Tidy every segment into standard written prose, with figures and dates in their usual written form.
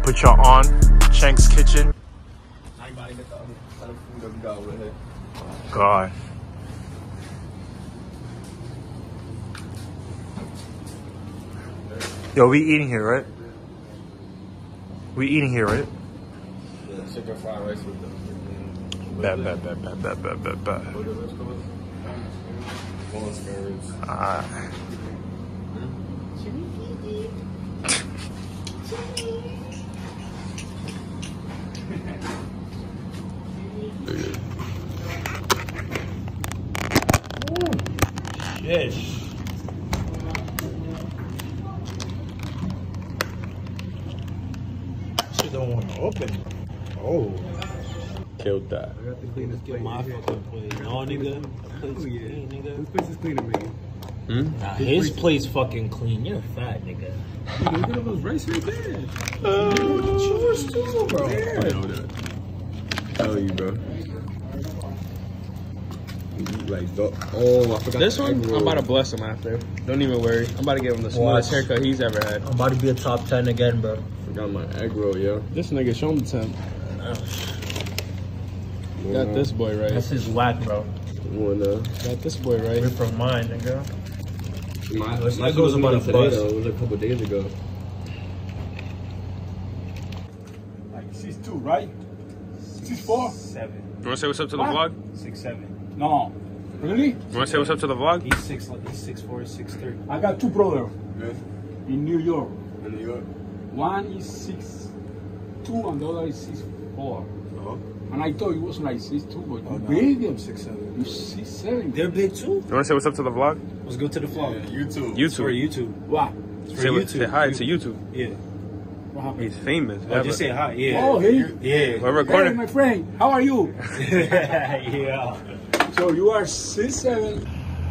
Put y'all on Chank's Kitchen. God. Yo, we eating here, right? We eating here, right? Yeah, chicken fried rice with them. Bet. Yes. Shit don't want to open. Oh. Killed that. I got the cleanest plate. My fucking plate. No, nigga. Plate's clean, nigga. This place is cleaner, man. Nah, his plate's fucking clean. You're fat, nigga. Dude, look at all those rice right there. Yours too, bro. I know that. Tell you, bro. Like, oh, I forgot. This one, I'm about to bless him after. Don't even worry. I'm about to give him the smallest haircut he's ever had. I'm about to be a top 10 again, bro. Forgot my egg roll, yo. This nigga, show him the 10. Got this boy right. This is whack, bro. Got this boy right. Rip from mine, nigga. My goes about a today, bus. though. It was a couple days ago. Like 6'2", right? 6'4"? 7. You wanna say what's up to the vlog? 6'7". No. Really? You wanna say what's up to the vlog? He's 6'4", 6'3". I got 2 brothers in New York. In New York? One is 6'2", and the other is 6'4". And I thought it was like 6'2", but you big. I'm 6'7". You 6'7". They're big too? You wanna say what's up to the vlog? Let's go to the vlog. YouTube. YouTube. YouTube. What? Say hi to YouTube. Yeah. What happened? He's famous. Oh, just say hi. Yeah. Oh, hey. Yeah. We're Hey, recording. my friend. How are you? Yeah. So you are 6'7".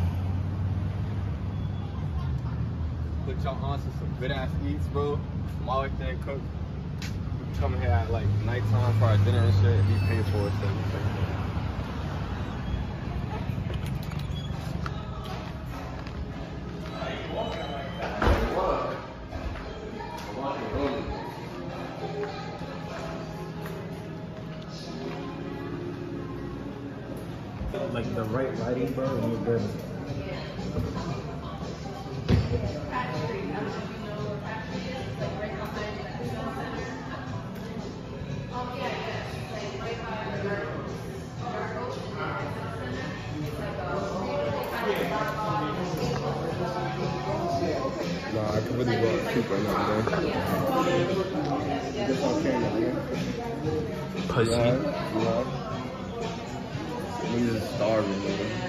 Put y'all on to some good ass eats, bro. I'm always there cook. Come here at like nighttime for our dinner and shit. He paid for it, so we pay for it. Like the right lighting, bro, and you're good. Nah, I can really go to sleep right now, man. Just on camera, man. Pussy. Yeah. Niggas starving,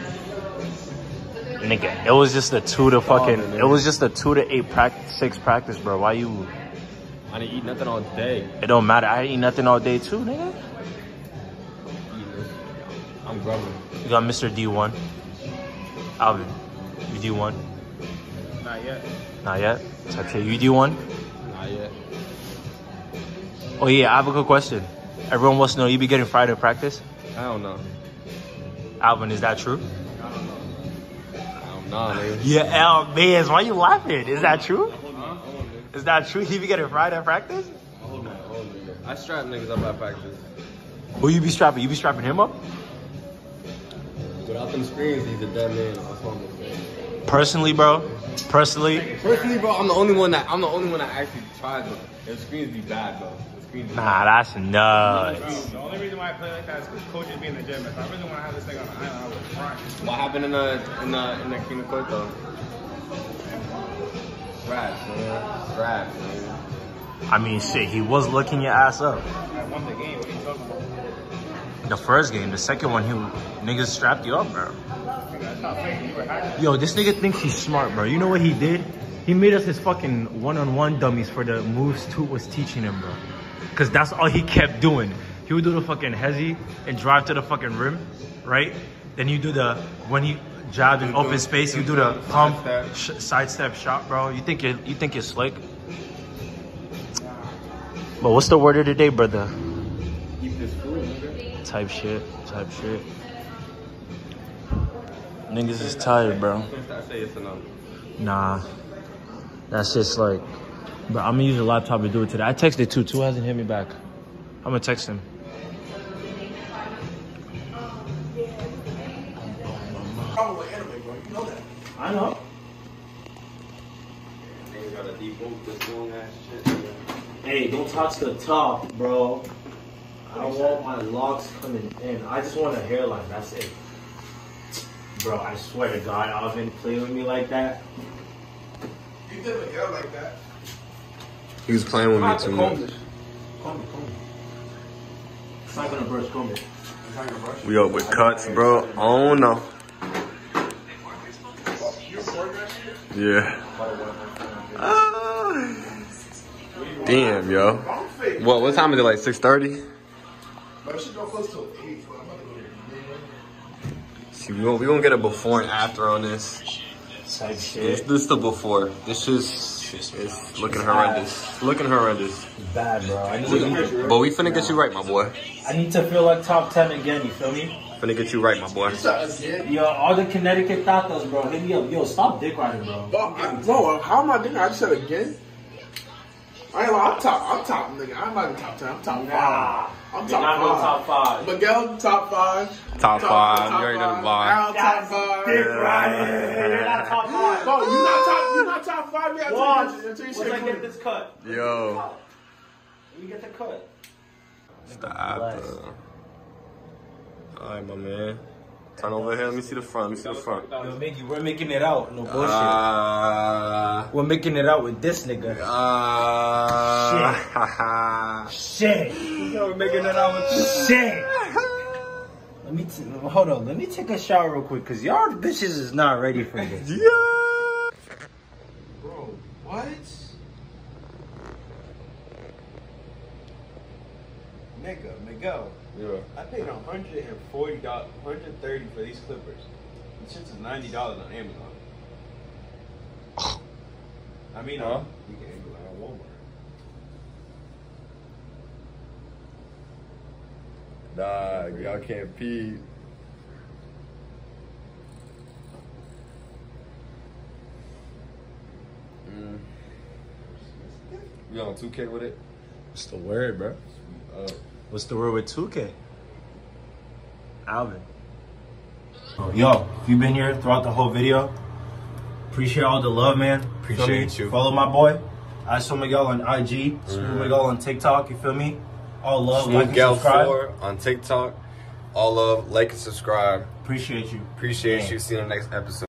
man. Nigga, it was just a 2 to fucking. It was just a 2 to 8 practice, 6 practice, bro. Why you? I didn't eat nothing all day. It don't matter. I ain't eat nothing all day too, nigga. I'm grubbing. You got Mr. D1. Alvin, you D1? Not yet. Not yet. Type shit. You D1? Not yet. Oh yeah, I have a good question. Everyone wants to know, you be getting fried in practice? I don't know. Alvin, is that true? I don't know, nigga. Yeah, man, why you laughing? Is that true? Hold on. Is that true? He be getting fried at practice? Hold on. I strap niggas up at practice. Who you be strapping? You be strapping him up? Without them screens, he's a dead man. That's what I'm saying. Personally, bro. Personally, bro, I'm the only one that actually tries them. The screens be bad, bro. The screens be nah, that's nuts. The only reason why I play like that is because coaches be in the gym. If I really want to have this thing on the island, I would front. What happened in the King of Court though? Scraps, man. I mean, shit, he was looking your ass up. I won the game. What are you talking about? The first game, the second one, niggas strapped you up, bro. Yo, this nigga thinks he's smart, bro. You know what he did? He made us his fucking one-on-one dummies for the moves Toot was teaching him, bro. Because that's all he kept doing. He would do the fucking hezzy and drive to the fucking rim, right? Then you do the, when he jabbed in open space, you do the pump, sidestep shot, bro. You think you're slick? But what's the word of the day, brother? Keep this food, nigga. Type shit. Niggas is tired, bro. I say yes or no. Nah. That's just like, Bro, I'm gonna use a laptop to do it today. I texted Two hasn't hit me back. I'm gonna text him. I know. Hey, don't touch the top, bro. I don't want my locks coming in. I just want a hairline, that's it. Bro, I swear to God, Alvin, play with me like that. You did a hair like that. He was playing with me too much. Comb it. It's not gonna burst, comb it. We up with cuts, bro. Oh no. Yeah. Damn, yo. What time is it? Like 6:30? See, we gonna get a before and after on this. This is the before. This is looking horrendous. Looking horrendous. It's bad, bro. But we finna get you right, my boy. I need to feel like top 10 again, you feel me? Finna get you right, my boy. Yo, all the Connecticut tatas, bro. Hit me up. Yo, stop dick riding, bro. Bro, how am I doing? I just said again. I ain't like, I'm top, nigga. I'm not even top 10. I'm top 5. I'm top 5. Miguel, top 5. Top 5. You already know the vibe. Al, top 5. Dick riding. You're not top 5. Bro, you're not top 5 yet. Watch. Once I get this cut. Yo. Let me get the cut. Stop. Alright, my man. Turn over here. Let me see the front. Yo, Mickey, we're making it out. No bullshit. We're making it out with this nigga. Shit. Yo, we're making it out with this shit. Hold on. Let me take a shower real quick, cause y'all bitches is not ready for this. Yeah. Bro, what? Nigga, Miguel. Yeah. I paid $140, $130 for these clippers. This shit is $90 on Amazon. I mean, you can go on Walmart. Nah, y'all can't pee. You on 2K with it? What's the word, bro? What's the word with 2K? Alvin. Yo, if you've been here throughout the whole video, appreciate all the love, man. Appreciate you. Follow my boy. I saw Miguel on IG. Miguel on TikTok, you feel me? All love, like and subscribe. Miguel on TikTok. All love, like and subscribe. Appreciate you. Appreciate you. See you in the next episode.